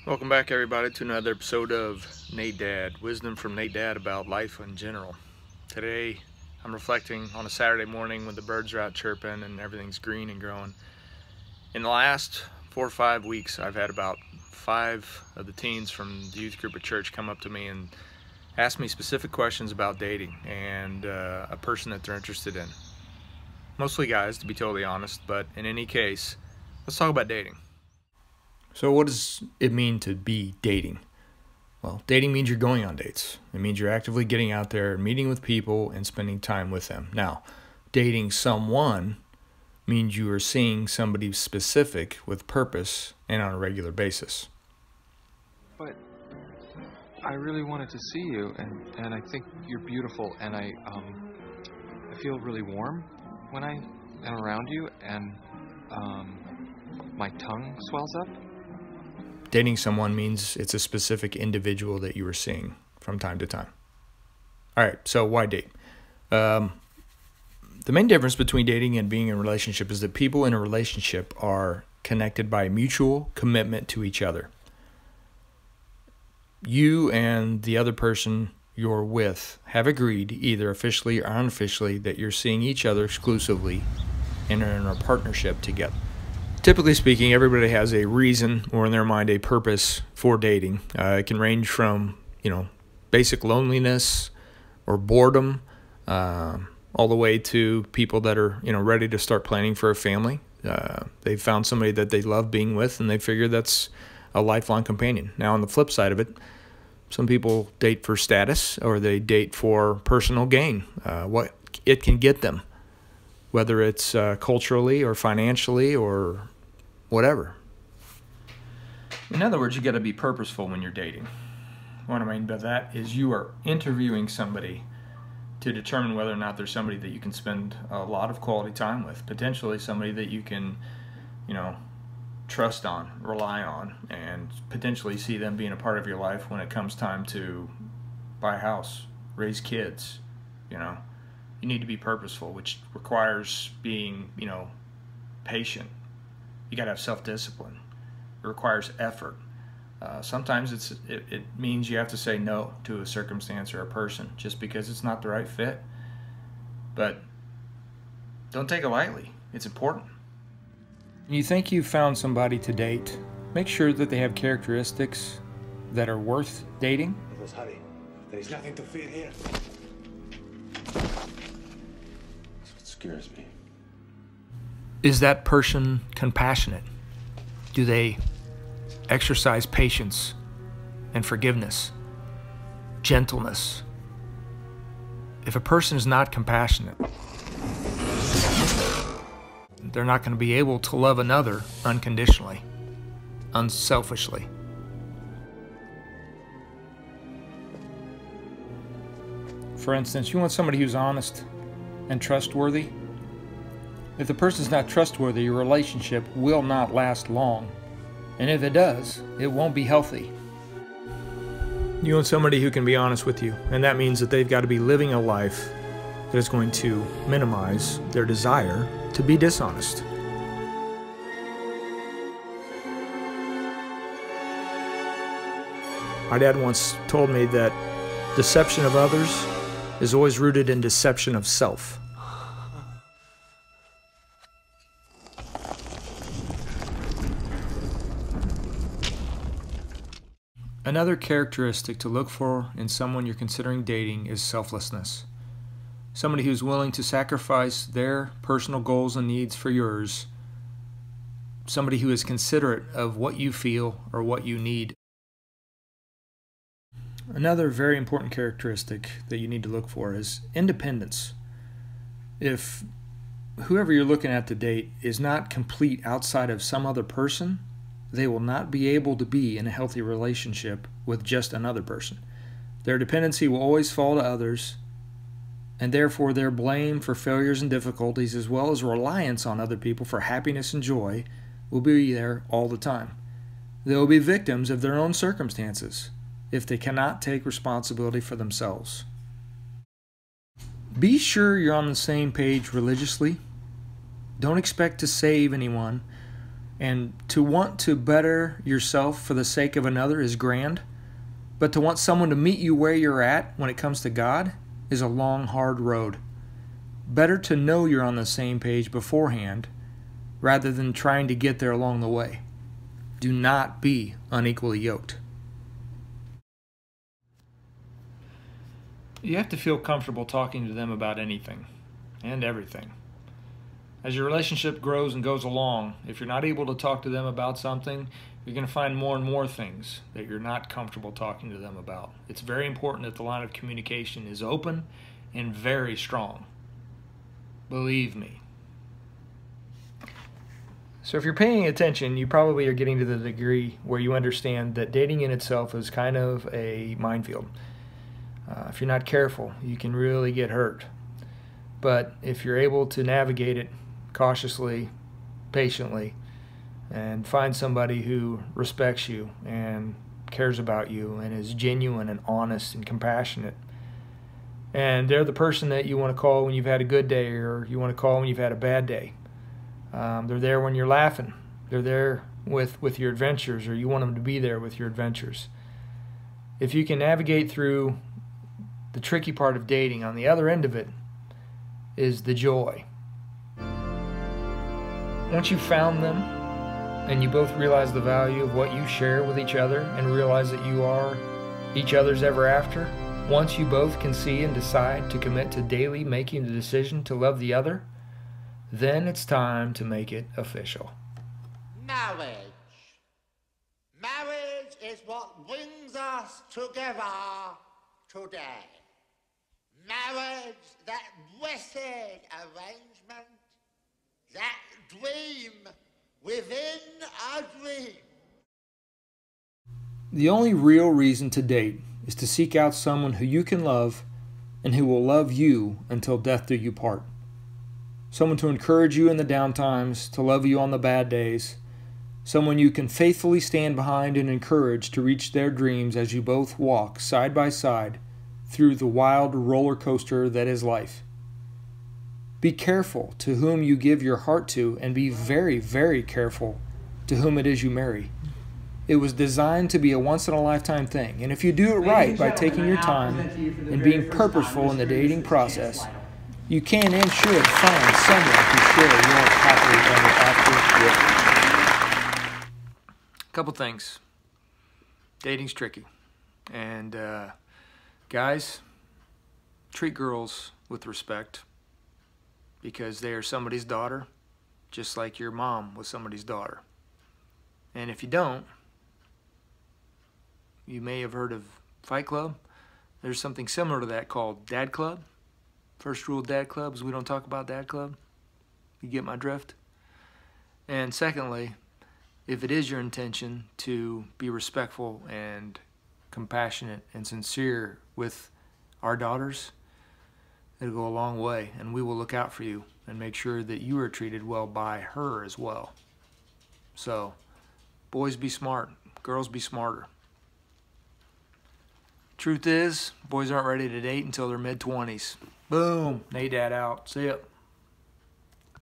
Welcome back, everybody, to another episode of Nate Dad, wisdom from Nate Dad about life in general. Today, I'm reflecting on a Saturday morning when the birds are out chirping and everything's green and growing. In the last 4 or 5 weeks, I've had about 5 of the teens from the youth group at church come up to me and ask me specific questions about dating and a person that they're interested in. Mostly guys, to be totally honest, but in any case, let's talk about dating. So what does it mean to be dating? Well, dating means you're going on dates. It means you're actively getting out there, meeting with people, and spending time with them. Now, dating someone means you are seeing somebody specific with purpose and on a regular basis. But I really wanted to see you, and I think you're beautiful, and I feel really warm when I am around you, and my tongue swells up. Dating someone means it's a specific individual that you are seeing from time to time. All right, so why date? The main difference between dating and being in a relationship is that people in a relationship are connected by mutual commitment to each other. You and the other person you're with have agreed, either officially or unofficially, that you're seeing each other exclusively and are in a partnership together. Typically speaking, everybody has a reason or in their mind a purpose for dating. It can range from, basic loneliness or boredom, all the way to people that are, ready to start planning for a family. They've found somebody that they love being with, and they figure that's a lifelong companion. Now, on the flip side of it, some people date for status or they date for personal gain, what it can get them, whether it's culturally or financially or whatever. In other words, you got to be purposeful when you're dating. What I mean by that is you are interviewing somebody to determine whether or not there's somebody that you can spend a lot of quality time with, potentially somebody that you can, trust on, rely on, and potentially see them being a part of your life when it comes time to buy a house, raise kids. You need to be purposeful, which requires being, patient. You got to have self-discipline. It requires effort. Sometimes it means you have to say no to a circumstance or a person just because it's not the right fit. But don't take it lightly. It's important. When you think you've found somebody to date, make sure that they have characteristics that are worth dating. Let's hurry. There is nothing to fear here. That's what scares me. Is that person compassionate? Do they exercise patience and forgiveness, gentleness? If a person is not compassionate, they're not going to be able to love another unconditionally, unselfishly. For instance, you want somebody who's honest and trustworthy. If the person's not trustworthy, your relationship will not last long. And if it does, it won't be healthy. You want somebody who can be honest with you, and that means that they've got to be living a life that is going to minimize their desire to be dishonest. My dad once told me that deception of others is always rooted in deception of self. Another characteristic to look for in someone you're considering dating is selflessness. Somebody who's willing to sacrifice their personal goals and needs for yours. Somebody who is considerate of what you feel or what you need. Another very important characteristic that you need to look for is independence. If whoever you're looking at to date is not complete outside of some other person, they will not be able to be in a healthy relationship with just another person. Their dependency will always fall to others, and therefore their blame for failures and difficulties, as well as reliance on other people for happiness and joy, will be there all the time. They will be victims of their own circumstances if they cannot take responsibility for themselves. Be sure you're on the same page religiously. Don't expect to save anyone, And to want to better yourself for the sake of another is grand, but to want someone to meet you where you're at when it comes to God is a long, hard road. Better to know you're on the same page beforehand rather than trying to get there along the way. Do not be unequally yoked. You have to feel comfortable talking to them about anything and everything. As your relationship grows and goes along, if you're not able to talk to them about something, you're going to find more and more things that you're not comfortable talking to them about. It's very important that the line of communication is open and very strong. Believe me. So if you're paying attention, you probably are getting to the degree where you understand that dating in itself is kind of a minefield. If you're not careful, you can really get hurt. But if you're able to navigate it cautiously, patiently, and find somebody who respects you and cares about you and is genuine and honest and compassionate, and they're the person that you want to call when you've had a good day or you want to call when you've had a bad day. They're there when you're laughing. They're there with your adventures, or you want them to be there with your adventures. If you can navigate through the tricky part of dating, on the other end of it is the joy. Once you've found them and you both realize the value of what you share with each other and realize that you are each other's ever after, once you both can see and decide to commit to daily making the decision to love the other, then it's time to make it official. Marriage. Marriage is what brings us together today. Marriage, that blessed arrangement, that dream within a dream. The only real reason to date is to seek out someone who you can love and who will love you until death do you part. Someone to encourage you in the down times, to love you on the bad days. Someone you can faithfully stand behind and encourage to reach their dreams as you both walk side by side through the wild roller coaster that is life. Be careful to whom you give your heart to, and be very, very careful to whom it is you marry. It was designed to be a once-in-a-lifetime thing, and if you do it right by taking your time and being purposeful in the dating process, you can and should find someone to share your happily ever after with. Couple things. Dating's tricky, and guys, treat girls with respect, because they are somebody's daughter, just like your mom was somebody's daughter. And if you don't, you may have heard of Fight Club. There's something similar to that called Dad Club. First rule of Dad Club is we don't talk about Dad Club. You get my drift? And secondly, if it is your intention to be respectful and compassionate and sincere with our daughters, it'll go a long way, and we will look out for you and make sure that you are treated well by her as well. So, boys, be smart. Girls, be smarter. Truth is, boys aren't ready to date until their mid-20s. Boom. Nadad out. See ya.